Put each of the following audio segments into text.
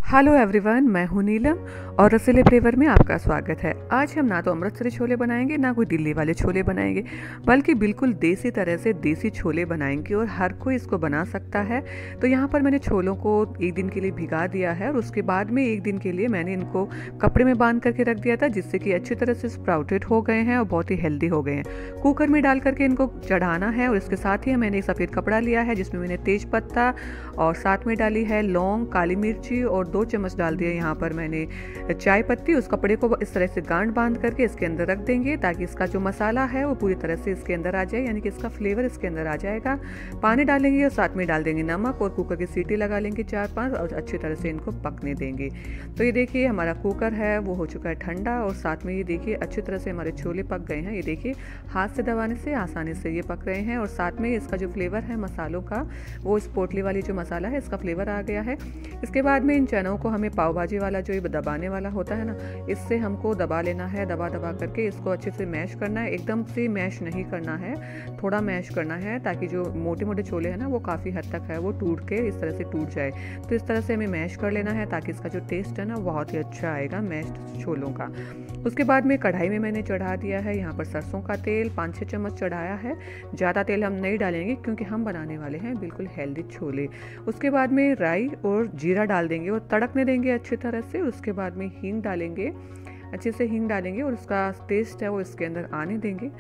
Hello everyone, मैं हूं नीलम और रसीले फ्लेवर में आपका स्वागत है। आज हम ना तो अमृतसरी छोले बनाएंगे ना कोई दिल्ली वाले छोले बनाएंगे, बल्कि बिल्कुल देसी तरह से देसी छोले बनाएंगे और हर कोई इसको बना सकता है। तो यहाँ पर मैंने छोलों को एक दिन के लिए भिगा दिया है और उसके बाद में एक दिन के लिए मैंने इनको कपड़े में बांध करके रख दिया था, जिससे कि अच्छी तरह से स्प्राउटेड हो गए हैं और बहुत ही हेल्दी हो गए हैं। कुकर में डाल करके इनको चढ़ाना है और इसके साथ ही मैंने एक सफ़ेद कपड़ा लिया है जिसमें मैंने तेज पत्ता और साथ में डाली है लौंग, काली मिर्ची और 2 चम्मच डाल दिया यहाँ पर मैंने चाय पत्ती। उस कपड़े को इस तरह से गांठ बांध करके इसके अंदर रख देंगे ताकि इसका जो मसाला है वो पूरी तरह से इसके अंदर आ जाए, यानी कि इसका फ्लेवर इसके अंदर आ जाएगा। पानी डालेंगे और साथ में डाल देंगे नमक और कुकर की सीटी लगा लेंगे 4-5 और अच्छी तरह से इनको पकने देंगे। तो ये देखिए हमारा कुकर है वो हो चुका है ठंडा और साथ में ये देखिए अच्छी तरह से हमारे छोले पक गए हैं। ये देखिए हाथ से दबाने से आसानी से ये पक रहे हैं और साथ में इसका जो फ्लेवर है मसालों का, वो इस पोटली वाली जो मसाला है इसका फ्लेवर आ गया है। इसके बाद में इन चनों को हमें पाव भाजी वाला जो ये दबाने वाला होता है ना, इससे हमको दबा लेना है। दबा दबा करके इसको अच्छे से मैश करना है, एकदम से मैश नहीं करना है, थोड़ा मैश करना है ताकि जो मोटे मोटे छोले हैं ना वो काफ़ी हद तक है वो टूट के इस तरह से टूट जाए। तो इस तरह से हमें मैश कर लेना है ताकि इसका जो टेस्ट है ना बहुत ही अच्छा आएगा मैश्ड छोलों का। उसके बाद में कढ़ाई में मैंने चढ़ा दिया है यहाँ पर सरसों का तेल, 5-6 चम्मच चढ़ाया है। ज़्यादा तेल हम नहीं डालेंगे क्योंकि हम बनाने वाले हैं बिल्कुल हेल्दी छोले। उसके बाद में राई और जीरा डाल देंगे और तड़कने देंगे अच्छी तरह से। उसके बाद में हींग डालेंगे, अच्छे से हींग डालेंगे और उसका टेस्ट है वो इसके अंदर आने देंगे।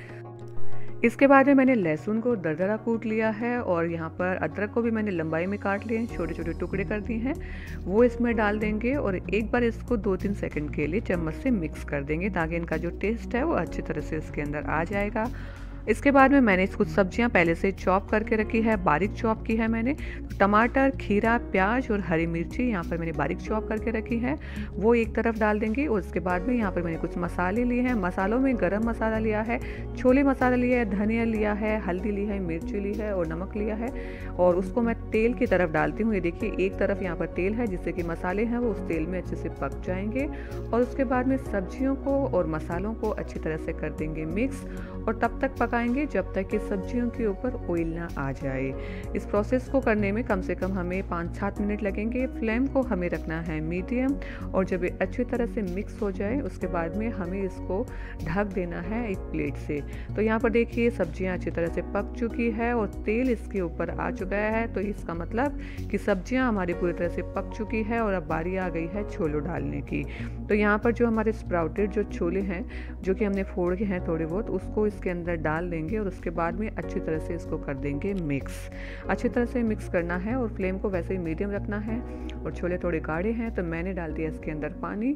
इसके बाद में मैंने लहसुन को दरदरा कूट लिया है और यहाँ पर अदरक को भी मैंने लंबाई में काट लिए हैं, छोटे छोटे टुकड़े कर दिए हैं, वो इसमें डाल देंगे और एक बार इसको 2-3 सेकंड के लिए चम्मच से मिक्स कर देंगे ताकि इनका जो टेस्ट है वो अच्छी तरह से इसके अंदर आ जाएगा। इसके बाद में मैंने कुछ सब्जियां पहले से चॉप करके रखी है, बारीक चॉप की है मैंने। टमाटर, खीरा, प्याज और हरी मिर्ची यहाँ पर मैंने बारीक चॉप करके रखी है, वो एक तरफ डाल देंगे। और उसके बाद में यहाँ पर मैंने कुछ मसाले लिए हैं। मसालों में गरम मसाला लिया है, छोले मसाला लिया है, धनिया लिया है, हल्दी ली है, मिर्ची ली है और नमक लिया है और उसको मैं तेल की तरफ डालती हूँ। ये देखिए एक तरफ यहाँ पर तेल है जिससे कि मसाले हैं वो उस तेल में अच्छे से पक जाएंगे। और उसके बाद में सब्जियों को और मसालों को अच्छी तरह से कर देंगे मिक्स और तब तक पकाएंगे जब तक कि सब्जियों के ऊपर ऑयल ना आ जाए। इस प्रोसेस को करने में कम से कम हमें 5-7 मिनट लगेंगे। फ्लेम को हमें रखना है मीडियम और जब ये अच्छी तरह से मिक्स हो जाए उसके बाद में हमें इसको ढक देना है एक प्लेट से। तो यहाँ पर देखिए सब्जियाँ अच्छी तरह से पक चुकी है और तेल इसके ऊपर आ चुका है, तो इसका मतलब कि सब्जियाँ हमारी पूरी तरह से पक चुकी है और अब बारी आ गई है छोले डालने की। तो यहाँ पर जो हमारे स्प्राउटेड जो छोले हैं जो कि हमने फोड़ के हैं थोड़े बहुत, उसको इसके अंदर डाल देंगे और उसके बाद में अच्छी तरह से इसको कर देंगे मिक्स। अच्छी तरह से मिक्स करना है और फ्लेम को वैसे ही मीडियम रखना है। और छोले थोड़े गाढ़े हैं तो मैंने डाल दिया इसके अंदर पानी।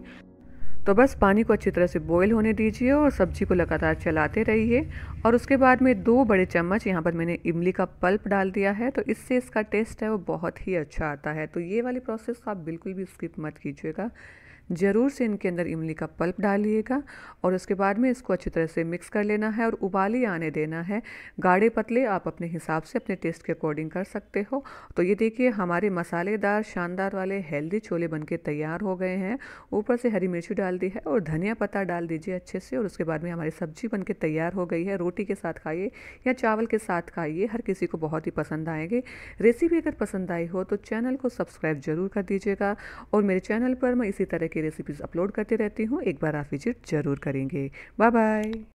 तो बस पानी को अच्छी तरह से बॉईल होने दीजिए और सब्जी को लगातार चलाते रहिए। और उसके बाद में 2 बड़े चम्मच यहाँ पर मैंने इमली का पल्प डाल दिया है, तो इससे इसका टेस्ट है वो बहुत ही अच्छा आता है। तो ये वाली प्रोसेस को आप बिल्कुल भी स्किप मत कीजिएगा, ज़रूर से इनके अंदर इमली का पल्प डालिएगा। और उसके बाद में इसको अच्छी तरह से मिक्स कर लेना है और उबाली आने देना है। गाढ़े पतले आप अपने हिसाब से अपने टेस्ट के अकॉर्डिंग कर सकते हो। तो ये देखिए हमारे मसालेदार शानदार वाले हेल्दी छोले बनके तैयार हो गए हैं। ऊपर से हरी मिर्ची डाल दी है और धनिया पत्ता डाल दीजिए अच्छे से। और उसके बाद में हमारी सब्जी बनके तैयार हो गई है। रोटी के साथ खाइए या चावल के साथ खाइए, हर किसी को बहुत ही पसंद आएंगे। रेसिपी अगर पसंद आई हो तो चैनल को सब्सक्राइब जरूर कर दीजिएगा और मेरे चैनल पर मैं इसी तरह की रेसिपीज़ अपलोड करती रहती हूँ, एक बार आप विजिट जरूर करेंगे। Bye bye.